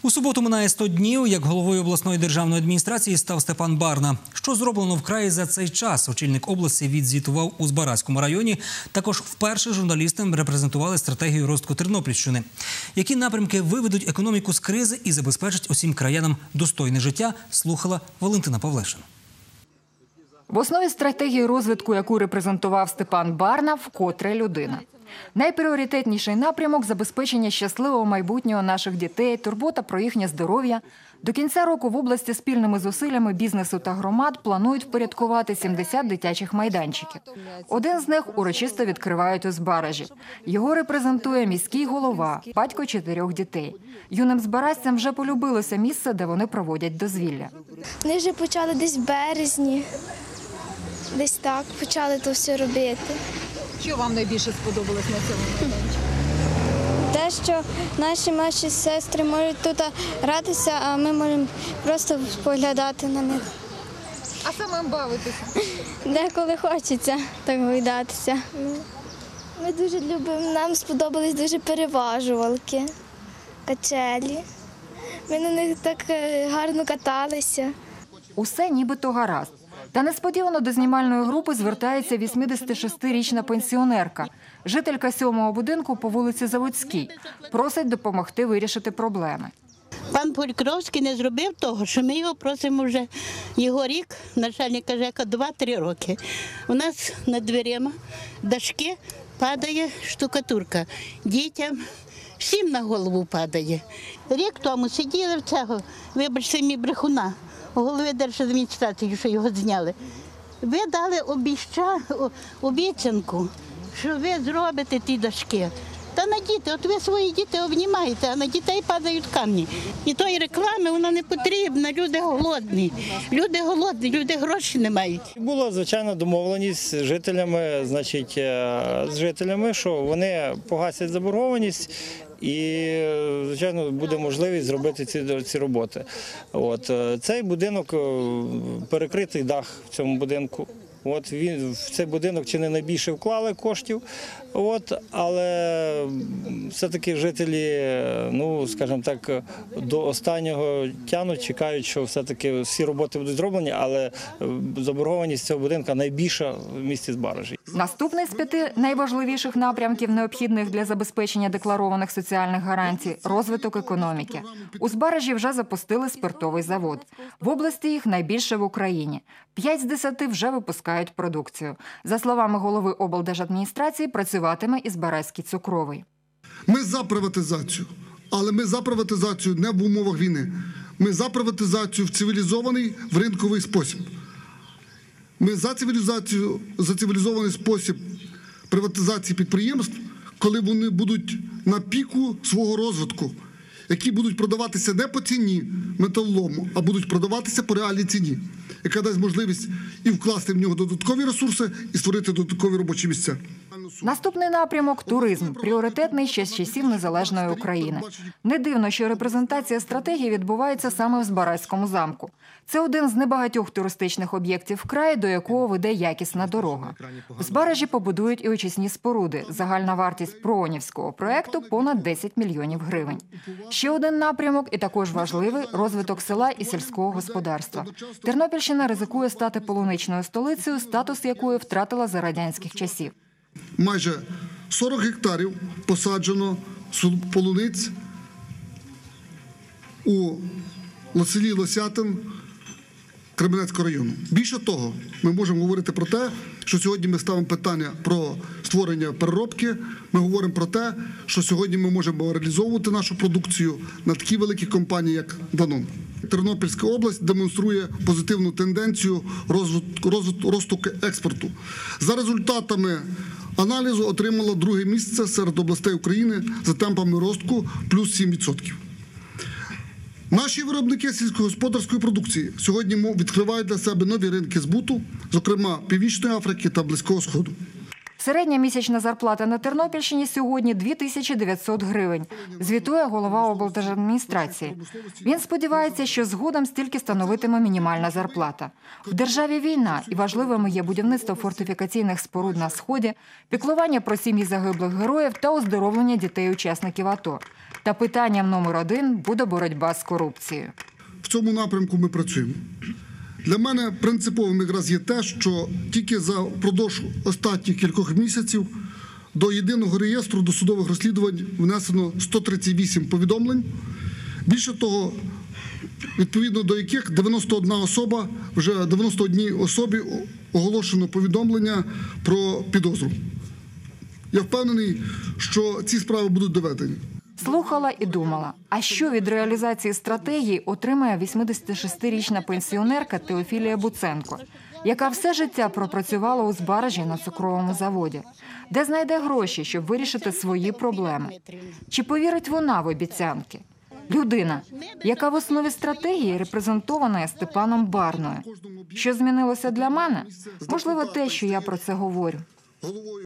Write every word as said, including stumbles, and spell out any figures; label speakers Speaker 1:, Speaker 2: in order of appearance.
Speaker 1: У суботу минає сто днів, як головою обласної державної адміністрації став Степан Барна. Що зроблено в краї за цей час? Очільник області відзвітував у Збаразькому районі. Також вперше журналістам репрезентували стратегію розвитку Тернопільщини. Які напрямки виведуть економіку з кризи і забезпечать усім краянам достойне життя, слухала Валентина Павлешина.
Speaker 2: В основі стратегії розвитку, яку репрезентував Степан Барна, вкотре людина. Найпріоритетніший напрямок – забезпечення щасливого майбутнього наших дітей, турбота про їхнє здоров'я. До кінця року в області спільними зусиллями бізнесу та громад планують впорядкувати сімдесят дитячих майданчиків. Один з них урочисто відкривають у Збаражі. Його репрезентує міський голова, батько чотирьох дітей. Юним збаразцям вже полюбилося місце, де вони проводять дозвілля.
Speaker 3: Вони вже почали десь в березні, десь так почали то все робити.
Speaker 4: Що вам найбільше сподобалось на цьому майданчику?
Speaker 3: Те, що наші младші сестри можуть тут гратися, а ми можемо просто споглядати на них.
Speaker 4: А самим бавитися?
Speaker 3: Деколи хочеться так гойдатися. Ми дуже любимо, нам сподобались дуже переважувалки, качелі. Ми на них так гарно каталися.
Speaker 2: Усе нібито гаразд. Та несподівано до знімальної групи звертається вісімдесятишестирічна пенсіонерка, жителька сьомого будинку по вулиці Заводській. Просить допомогти вирішити проблеми.
Speaker 5: Пан Полькровський не зробив того, що ми його просимо вже його рік, начальника ЖЕКа, два-три роки. У нас над дверима дашки падає штукатурка. Дітям всім на голову падає. Рік тому сиділи в цього, вибачте, мій брехуна, голови держадміністрації, що його зняли. Ви дали обіща, обіцянку, що ви зробите ті дошки. Та на діти, от ви свої діти обнімаєте, а на дітей падають камні. І тої реклами вона не потрібна, люди голодні. Люди голодні, люди гроші не мають.
Speaker 6: Була, звичайно, домовленість з жителями, значить, з жителями, що вони погасять заборгованість і, звичайно, буде можливість зробити ці, ці роботи. От, цей будинок, перекритий дах в цьому будинку. От він в цей будинок чи не найбільше вклали коштів, от, але все-таки жителі, ну, скажімо так, до останнього тягнуть, чекають, що все-таки всі роботи будуть зроблені, але заборгованість цього будинку найбільша в місті Збаражі.
Speaker 2: Наступний з п'яти найважливіших напрямків, необхідних для забезпечення декларованих соціальних гарантій – розвиток економіки. У Збаражі вже запустили спиртовий завод. В області їх найбільше в Україні. П'ять з десяти вже випускають продукцію. За словами голови облдержадміністрації, працюватиме і Збаразький цукровий.
Speaker 7: Ми за приватизацію, але ми за приватизацію не в умовах війни. Ми за приватизацію в цивілізований, в ринковий спосіб. Ми за цивілізацію, за цивілізований спосіб приватизації підприємств, коли вони будуть на піку свого розвитку, які будуть продаватися не по ціні металолому, а будуть продаватися по реальній ціні, яка дасть можливість і вкласти в нього додаткові ресурси, і створити додаткові робочі місця.
Speaker 2: Наступний напрямок – туризм, пріоритетний ще з часів незалежної України. Не дивно, що репрезентація стратегії відбувається саме в Збаразькому замку. Це один з небагатьох туристичних об'єктів краю, до якого веде якісна дорога. В Збаражі побудують і очисні споруди. Загальна вартість проонівського проєкту – понад десять мільйонів гривень. Ще один напрямок, і також важливий – розвиток села і сільського господарства. Тернопільщина ризикує стати полуничною столицею, статус якої втратила за радянських часів.
Speaker 7: Майже сорок гектарів посаджено полуниць у селі Лосятин Кременецького району. Більше того, ми можемо говорити про те, що сьогодні ми ставимо питання про створення переробки, ми говоримо про те, що сьогодні ми можемо реалізовувати нашу продукцію на такі великі компанії, як Данон. Тернопільська область демонструє позитивну тенденцію розвитку, розвитку, росту експорту. За результатами аналізу отримала друге місце серед областей України за темпами росту плюс сім відсотків. Наші виробники сільськогосподарської продукції сьогодні відкривають для себе нові ринки збуту, зокрема Північної Африки та Близького Сходу.
Speaker 2: Середня місячна зарплата на Тернопільщині сьогодні дві тисячі дев'ятсот гривень, звітує голова облдержадміністрації. Він сподівається, що згодом стільки становитиме мінімальна зарплата. В державі війна, і важливими є будівництво фортифікаційних споруд на Сході, піклування про сім'ї загиблих героїв та оздоровлення дітей-учасників АТО. Та питанням номер один буде боротьба з корупцією.
Speaker 7: В цьому напрямку ми працюємо. Для мене принциповим якраз є те, що тільки за впродовж останніх кількох місяців до єдиного реєстру досудових розслідувань внесено сто тридцять вісім повідомлень. Більше того, відповідно до яких дев'яносто одна особа, вже дев'яносто одній особі оголошено повідомлення про підозру. Я впевнений, що ці справи будуть доведені.
Speaker 2: Слухала і думала, а що від реалізації стратегії отримає вісімдесятишестирічна пенсіонерка Теофілія Буценко, яка все життя пропрацювала у Збаражі на цукровому заводі. Де знайде гроші, щоб вирішити свої проблеми? Чи повірить вона в обіцянки? Людина, яка в основі стратегії репрезентована є Степаном Барною. Що змінилося для мене? Можливо, те, що я про це говорю.